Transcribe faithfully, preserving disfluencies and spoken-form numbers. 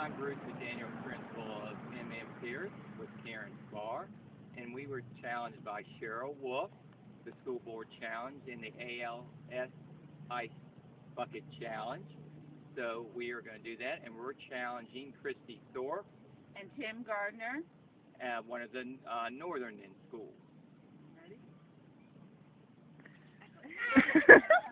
I'm Bruce McDaniel, principal of M M P with Karyn Spahr, and we were challenged by Cheryl Wolf, the school board challenge, in the A L S Ice Bucket Challenge. So we are going to do that, and we're challenging Christy Thorpe and Tim Gardner at one of the uh, northern end schools. Ready?